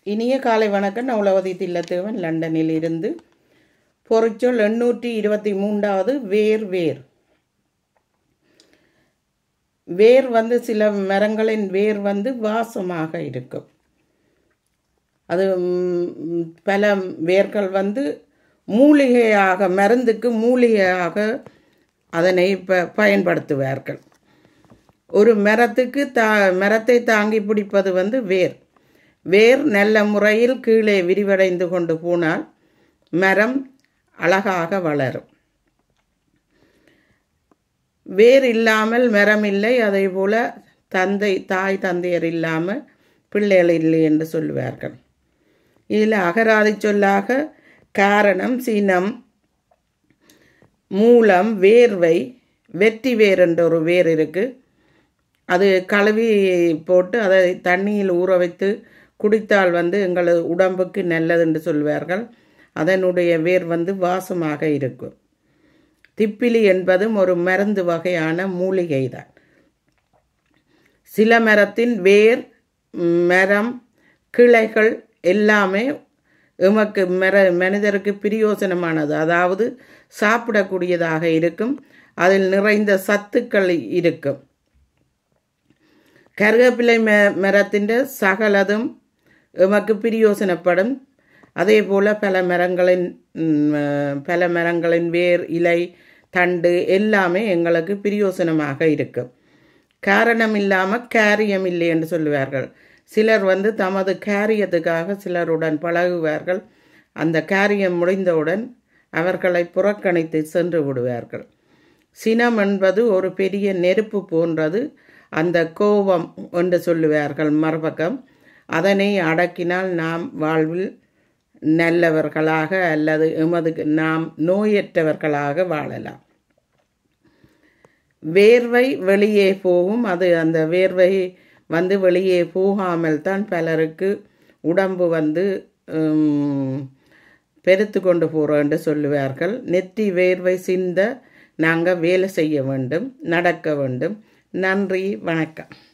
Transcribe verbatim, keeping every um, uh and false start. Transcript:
இனிய காலை வணக்கம். நவலவதி தில்லத்தேவன் லண்டனில் இருந்து. பொறிச்சொல் எண்ணூற்றி இருபத்தி மூன்றாவது வேர் வேர். வேர் வந்து சில மரங்களின் வேர் வந்து வாசமாக இருக்கும். அது பல வேர்கள் வந்து மூலிகையாக, மருந்துக்கு மூலிகையாக அதனை ப பயன்படுத்துவார்கள். ஒரு மரத்துக்கு தா மரத்தை தாங்கி பிடிப்பது வந்து வேர். வேர் நல்ல முறையில் கீழே விரிவடைந்து கொண்டு போனால் மரம் அழகாக வளரும். வேர் இல்லாமல் மரம் இல்லை. அதே போல தந்தை தாய் தந்தையர் இல்லாமல் பிள்ளைகள் இல்லை என்று சொல்லுவார்கள். இதில் அகராதி சொல்லாக காரணம், சினம், மூலம், வேர்வை, வெற்றி வேர் என்ற ஒரு வேர் இருக்கு. அது கழுவி போட்டு அதை தண்ணியில் ஊற வைத்து குடித்தால் வந்து எங்களது உடம்புக்கு நல்லது என்று சொல்வார்கள். அதனுடைய வேர் வந்து வாசமாக இருக்கும். திப்பிலி என்பதும் ஒரு மருந்து வகையான மூலிகை தான். சில மரத்தின் வேர், மரம், கிளைகள் எல்லாமே எமக்கு மர மனிதருக்கு பிரயோசனமானது, அதாவது சாப்பிடக்கூடியதாக இருக்கும். அதில் நிறைந்த சத்துக்கள் இருக்கும். கருவேப்பிலை ம மரத்தின் சகலதும் எமக்கு பிரயோசனப்படும். அதே போல் பல மரங்களின் பல மரங்களின் வேர், இலை, தண்டு எல்லாமே எங்களுக்கு பிரயோசனமாக இருக்கும். காரணம் இல்லாமல் காரியம் இல்லை என்று சொல்லுவார்கள். சிலர் வந்து தமது காரியத்துக்காக சிலருடன் பழகுவார்கள். அந்த காரியம் முடிந்தவுடன் அவர்களை புறக்கணித்து சென்று விடுவார்கள். சினம் என்பது ஒரு பெரிய நெருப்பு போன்றது. அந்த கோபம் என்று சொல்லுவார்கள் மறுபக்கம். அதனை அடக்கினால் நாம் வாழ்வில் நல்லவர்களாக அல்லது எமது நாம் நோயற்றவர்களாக வாழலாம். வேர்வை வெளியே போகும். அது அந்த வேர்வை வந்து வெளியே போகாமல் தான் பலருக்கு உடம்பு வந்து பெருத்து கொண்டு போகிறோம் என்று சொல்லுவார்கள். நெற்றி வேர்வை சிந்த நாங்கள் வேலை செய்ய வேண்டும், நடக்க வேண்டும். நன்றி, வணக்கம்.